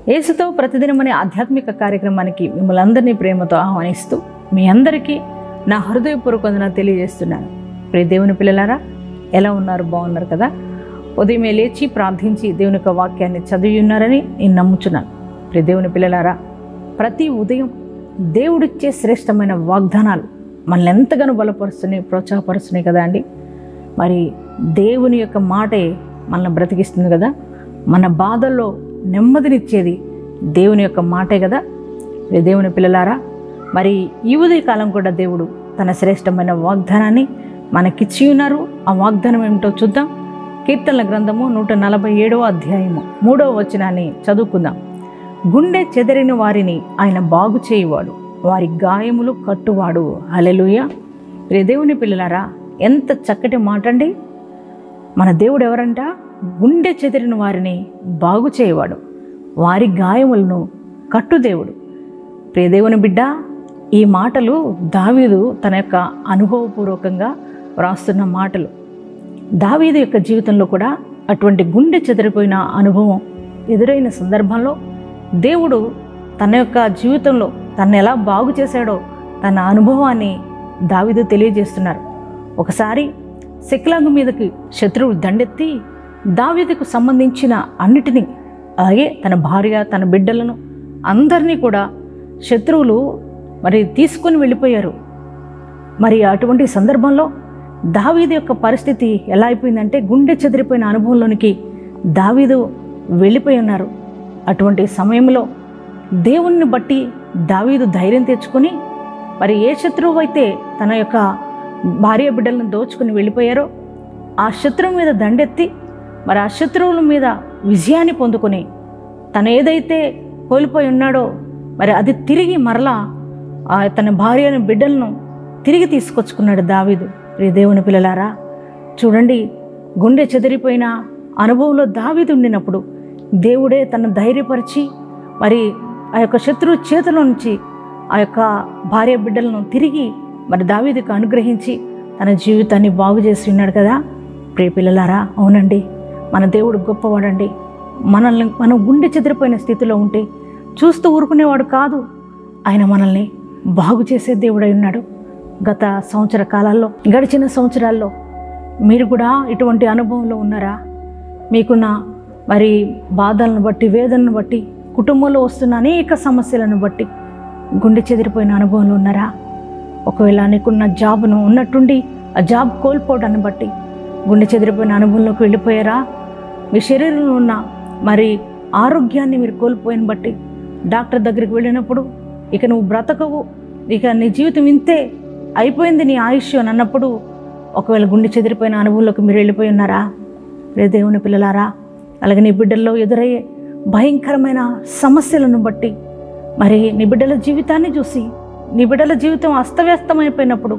యేసుతో ప్రతిదినం అనే ఆధ్యాత్మిక కార్యక్రమానికి మిమ్మల్ని అందరినీ ప్రేమతో ఆహ్వానిస్తూ మీ అందరికీ నా హృదయపూర్వక వందనాలు తెలియజేస్తున్నాను. ప్రియ దేవుని పిల్లలారా, ఎలా ఉన్నారు? బాగున్నారు కదా? ఉదయమే లేచి ప్రార్థించి దేవుని యొక్క వాక్యాన్ని చదివి ఉన్నారని నేను నమ్ముచున్నాను. ప్రియ దేవుని పిల్లలారా, ప్రతి ఉదయం దేవుడిచ్చే శ్రేష్టమైన వాగ్దానాలు మనల్ని ఎంతగానో బలపరుస్తున్నాయి, ప్రోత్సాహపరుస్తున్నాయి కదా అండి. మరి దేవుని యొక్క మాటే మనల్ని బ్రతికిస్తుంది కదా. మన బాధల్లో నెమ్మదినిచ్చేది దేవుని యొక్క మాటే కదా. దేవుని పిల్లలారా, మరి ఈ ఉదయకాలం కూడా దేవుడు తన శ్రేష్టమైన వాగ్దానాన్ని మనకిచ్చి ఉన్నారు. ఆ వాగ్దానం ఏమిటో చూద్దాం. కీర్తనల గ్రంథము 147వ అధ్యాయము 3వ వచనాన్ని చదువుకుందాం. గుండె చెదిరిన వారిని ఆయన బాగు చేయువాడు, వారి గాయములు కట్టువాడు. హల్లెలూయా. దేవుని పిల్లలారా, ఎంత చక్కటి మాట అండి. మన దేవుడు ఎవరంట? గుండె చెదిరిన వారిని బాగు చేయవాడు, వారి గాయములను కట్టు దేవుడు. ప్రియ దేవుని బిడ్డ, ఈ మాటలు దావీదు తన యొక్క అనుభవపూర్వకంగా వ్రాస్తున్న మాటలు. దావీదు యొక్క జీవితంలో కూడా అటువంటి గుండె చెదిరిపోయిన అనుభవం ఎదురైన సందర్భంలో దేవుడు తన యొక్క జీవితంలో తను ఎలా బాగు చేశాడో తన అనుభవాన్ని దావీదు తెలియజేస్తున్నారు. ఒకసారి సిక్లగు మీదకి శత్రువులు దండెత్తి దావీదుకు సంబంధించిన అన్నిటినీ, అలాగే తన భార్య, తన బిడ్డలను అందరినీ కూడా శత్రువులు మరి తీసుకొని వెళ్ళిపోయారు. మరి అటువంటి సందర్భంలో దావీదు యొక్క పరిస్థితి ఎలా అయిపోయిందంటే, గుండె చెదిరిపోయిన అనుభవంలోనికి దావీదు వెళ్ళిపోయి ఉన్నారు. అటువంటి సమయంలో దేవుణ్ణి బట్టి దావీదు ధైర్యం తెచ్చుకొని, మరి ఏ శత్రువు అయితే తన యొక్క భార్య బిడ్డలను దోచుకుని వెళ్ళిపోయారో ఆ శత్రువు మీద దండెత్తి మరి ఆ శత్రువుల మీద విజయాన్ని పొందుకొని తను ఏదైతే కోల్పోయి ఉన్నాడో మరి అది తిరిగి మరలా తన భార్యను బిడ్డలను తిరిగి తీసుకొచ్చుకున్నాడు దావీదు. ప్రియ దేవుని పిల్లలారా, చూడండి, గుండె చెదిరిపోయిన అనుభవంలో దావీదు ఉండినప్పుడు దేవుడే తను ధైర్యపరిచి మరి ఆ యొక్క శత్రువు చేతిలో నుంచి ఆ యొక్క భార్య బిడ్డలను తిరిగి మరి దావీదుకు అనుగ్రహించి తన జీవితాన్ని బాగు చేసి ఉన్నాడు కదా. ప్రియ పిల్లలారా, అవునండి, మన దేవుడు గొప్పవాడండి. మనం గుండె చెదిరిపోయిన స్థితిలో ఉంటే చూస్తూ ఊరుకునేవాడు కాదు. ఆయన మనల్ని బాగు చేసే దేవుడై ఉన్నాడు. గత సంవత్సర కాలాల్లో, గడిచిన సంవత్సరాల్లో మీరు కూడా ఇటువంటి అనుభవంలో ఉన్నారా? మీకున్న మరి బాధలను బట్టి, వేదనను బట్టి, కుటుంబంలో వస్తున్న అనేక సమస్యలను బట్టి గుండె చెదిరిపోయిన అనుభవంలో ఉన్నారా? ఒకవేళ నీకున్న జాబ్ను ఉన్నట్టుండి ఆ జాబ్ కోల్పోవడాన్ని బట్టి గుండె చెదిరిపోయిన అనుభవంలోకి వెళ్ళిపోయారా? మీ శరీరంలో ఉన్న మరి ఆరోగ్యాన్ని మీరు కోల్పోయిన బట్టి డాక్టర్ దగ్గరికి వెళ్ళినప్పుడు ఇక నువ్వు బ్రతకవు, ఇక నీ జీవితం ఇంతే అయిపోయింది నీ ఆయుష్ అని అన్నప్పుడు ఒకవేళ గుండె చెదిరిపోయిన అనుభవంలోకి మీరు వెళ్ళిపోయి ఉన్నారా? రే దేవుని పిల్లలారా, అలాగే నీ బిడ్డల్లో ఎదురయ్యే భయంకరమైన సమస్యలను బట్టి మరి నీ బిడ్డల జీవితాన్ని చూసి, నీ బిడ్డల జీవితం అస్తవ్యస్తమైపోయినప్పుడు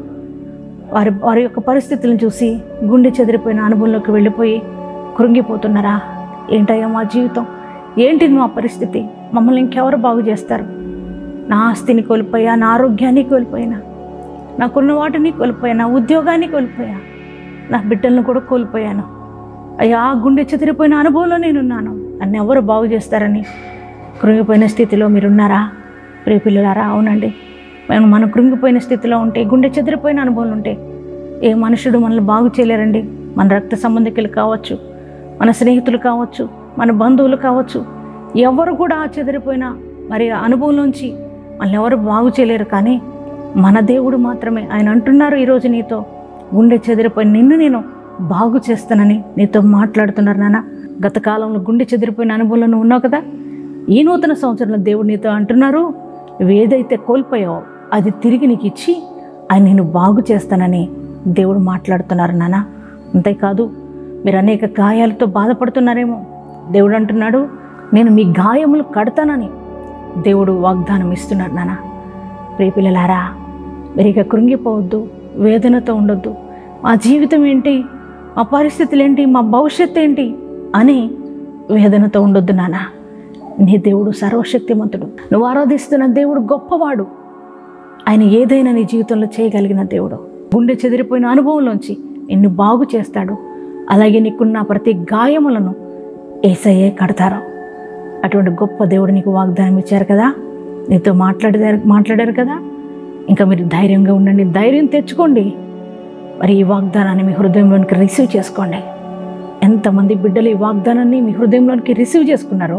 వారి యొక్క పరిస్థితులను చూసి గుండె చెదిరిపోయిన అనుభవంలోకి వెళ్ళిపోయి కృంగిపోతున్నారా? ఏంటయ్యా మా జీవితం, ఏంటి మా పరిస్థితి, మమ్మల్ని ఇంకెవరు బాగు చేస్తారు? నా ఆస్తిని కోల్పోయా, నా ఆరోగ్యాన్ని కోల్పోయినా, నాకున్న వాటిని కోల్పోయా, నా ఉద్యోగాన్ని కోల్పోయా, నా బిడ్డలను కూడా కోల్పోయాను. అయ్యా, గుండె చెదిరిపోయిన అనుభవంలో నేనున్నాను, నన్ను ఎవరు బాగు చేస్తారని కృంగిపోయిన స్థితిలో మీరున్నారా? ప్రియ పిల్లలారా, అవునండి, మనం కృంగిపోయిన స్థితిలో ఉంటే, గుండె చెదిరిపోయిన అనుభవాలు ఉంటే ఏ మనుషుడు మనల్ని బాగు చేయలేరండి. మన రక్త సంబంధికులు కావచ్చు, మన స్నేహితులు కావచ్చు, మన బంధువులు కావచ్చు, ఎవరు కూడా ఆ చెదిరిపోయిన మరి అనుభవంలోంచి మనల్ని ఎవరు బాగు చేయలేరు. కానీ మన దేవుడు మాత్రమే. ఆయన అంటున్నారు ఈరోజు నీతో, గుండె చెదిరిపోయిన నిన్ను నేను బాగు చేస్తానని నీతో మాట్లాడుతున్నారు నాన్న. గత కాలంలో గుండె చెదిరిపోయిన అనుభవంలో నువ్వు ఉన్నావు కదా. ఈ నూతన సంవత్సరంలో దేవుడు నీతో అంటున్నారు, నువ్వు ఏదైతే కోల్పోయావో అది తిరిగి నీకు ఇచ్చి ఆయన నేను బాగు చేస్తానని దేవుడు మాట్లాడుతున్నారు నాన్న. అంతేకాదు, మీరు అనేక గాయాలతో బాధపడుతున్నారేమో. దేవుడు అంటున్నాడు, నేను మీ గాయములు కడతానని దేవుడు వాగ్దానం ఇస్తున్నాడు నాన్న. ప్రియ పిల్లలారా, మీరు ఇక కృంగిపోవద్దు, వేదనతో ఉండొద్దు. మా జీవితం ఏంటి, మా పరిస్థితులు ఏంటి, మా భవిష్యత్తు ఏంటి అని వేదనతో ఉండొద్దు నాన్న. నీ దేవుడు సర్వశక్తిమంతుడు, నువ్వు ఆరాధిస్తున్న దేవుడు గొప్పవాడు. ఆయన ఏదైనా నీ జీవితంలో చేయగలిగిన దేవుడు. గుండె చెదిరిపోయిన అనుభవంలోంచి నిన్ను బాగు చేస్తాడు. అలాగే నీకున్న ప్రతి గాయములను యేసయ్యే కడతారు. అటువంటి గొప్ప దేవుడు నీకు వాగ్దానం ఇచ్చారు కదా, నీతో మాట్లాడారు కదా. ఇంకా మీరు ధైర్యంగా ఉండండి, ధైర్యం తెచ్చుకోండి. మరి ఈ వాగ్దానాన్ని మీ హృదయంలోనికి రిసీవ్ చేసుకోండి. ఎంతమంది బిడ్డలు ఈ వాగ్దానాన్ని మీ హృదయంలోనికి రిసీవ్ చేసుకున్నారో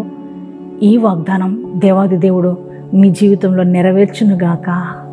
ఈ వాగ్దానం దేవాది దేవుడు మీ జీవితంలో నెరవేర్చునుగాక.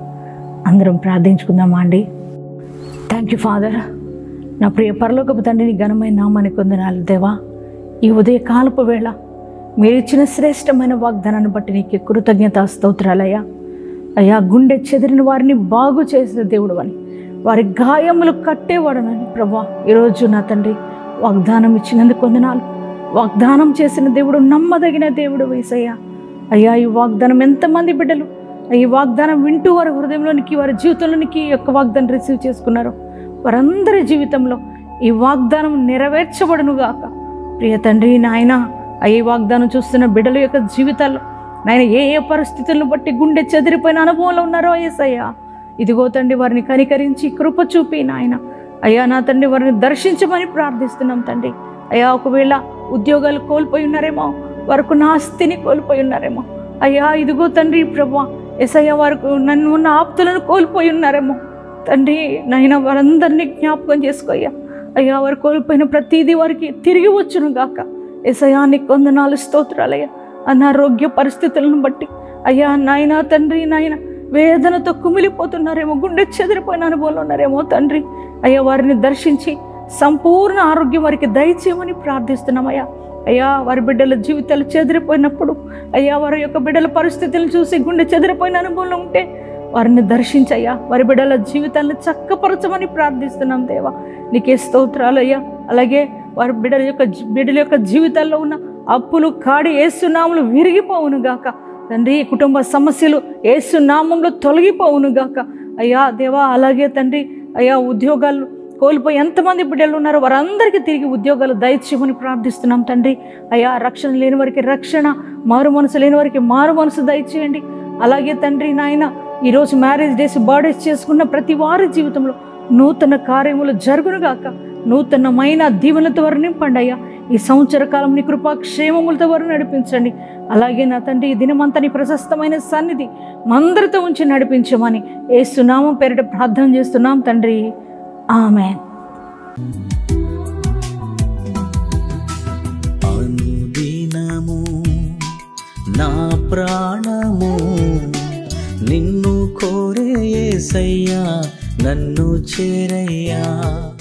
అందరం ప్రార్థించుకుందామా అండి. Thank you father. నా ప్రియ పరలోకపు తండ్రి, నీ ఘనమైన నామానికి వందనాలు దేవా. ఈ ఉదయకాలపు వేళ మీరు ఇచ్చిన శ్రేష్టమైన వాగ్దానాన్ని బట్టి నీకు కృతజ్ఞత స్తోత్రాలయ్యా. అయ్యా, గుండె చెదిరిన వారిని బాగు చేసిన దేవుడు అని, వారి గాయములు కట్టేవాడనని ప్రభా, ఈరోజు నా తండ్రి వాగ్దానం ఇచ్చినందుకు వందనాలు. వాగ్దానం చేసిన దేవుడు నమ్మదగిన దేవుడు యేసయ్యా. అయ్యా, ఈ వాగ్దానం ఎంతమంది బిడ్డలు ఈ వాగ్దానం వింటూ వారి హృదయంలోనికి, వారి జీవితంలోనికి ఈ యొక్క వాగ్దానం రిసీవ్ చేసుకున్నారు, వారందరి జీవితంలో ఈ వాగ్దానం నెరవేర్చబడునుగాక. ప్రియ తండ్రి నాయన, ఈ వాగ్దానం చూస్తున్న బిడ్డల యొక్క జీవితాల్లో నాయన ఏ ఏ పరిస్థితులను బట్టి గుండె చెదిరిపోయిన అనుభవంలో ఉన్నారో యేసయ్యా, ఇదిగో తండ్రి వారిని కనికరించి కృప చూపి నాయన అయ్యా నా తండ్రి వారిని దర్శించమని ప్రార్థిస్తున్నాం తండ్రి. అయ్యా, ఒకవేళ ఉద్యోగాలు కోల్పోయి ఉన్నారేమో, వారికి ఆస్తిని కోల్పోయి ఉన్నారేమో అయ్యా, ఇదిగో తండ్రి ప్రభా యేసయ్యా, వారికి నన్ను ఉన్న ఆప్తులను కోల్పోయి ఉన్నారేమో తండ్రి నాయన, వారందరినీ జ్ఞాపకం చేసుకోయ్యా. అయ్యా, వారు కోల్పోయిన ప్రతిదీ వారికి తిరిగి వచ్చును గాక. యేసయ్యా, నీకు వందనాలు స్తోత్రాలయ్యా. అనారోగ్య పరిస్థితులను బట్టి అయ్యా నాయన తండ్రి నాయన వేదనతో కుమిలిపోతున్నారేమో, గుండె చెదిరిపోయిన అనుభవంలో ఉన్నారేమో తండ్రి. అయ్యా, వారిని దర్శించి సంపూర్ణ ఆరోగ్యం వారికి దయచేయమని ప్రార్థిస్తున్నామయ్యా. అయ్యా, వారి బిడ్డల జీవితాలు చెదిరిపోయినప్పుడు అయ్యా, వారి యొక్క బిడ్డల పరిస్థితులను చూసి గుండె చెదిరిపోయిన అనుభవంలో ఉంటే వారిని దర్శించయ్యా, వారి బిడ్డల జీవితాలను చక్కపరచమని ప్రార్థిస్తున్నాం దేవా. నీకే స్తోత్రాలు అయ్యా. అలాగే వారి బిడ్డల యొక్క జీవితాల్లో ఉన్న అప్పులు కాడి యేసు నామములో విరిగిపోవును గాక తండ్రి. కుటుంబ సమస్యలు యేసు నామములో తొలగిపోవును గాక అయ్యా దేవా. అలాగే తండ్రి అయ్యా, ఉద్యోగాలు కోల్పోయి ఎంతమంది బిడ్డలు ఉన్నారో వారందరికీ తిరిగి ఉద్యోగాలు దయచేయమని ప్రార్థిస్తున్నాం తండ్రి. అయ్యా, రక్షణ లేని వారికి రక్షణ, మారు మనసు లేని వారికి మారు మనసు దయచేయండి. అలాగే తండ్రి నాయన, ఈరోజు మ్యారేజ్ డేస్, బర్త్డేస్ చేసుకున్న ప్రతి వారి జీవితంలో నూతన కార్యములు జరుగునుగాక. నూతనమైన దీవెనలతో వారు నింపండి అయ్యా. ఈ సంవత్సర కాలం నీ కృపా క్షేమములతో వారు నడిపించండి. అలాగే నా తండ్రి, ఈ దినమంతా నీ ప్రశస్తమైన సన్నిధి మందరితో ఉంచి నడిపించమని యేసు నామం పేరిట ప్రార్థన చేస్తున్నాం తండ్రి. ఆమేన్. అనుదినము నా ప్రాణము నిన్ను కోరే యేసయ్యా, నన్ను చేరయ్యా.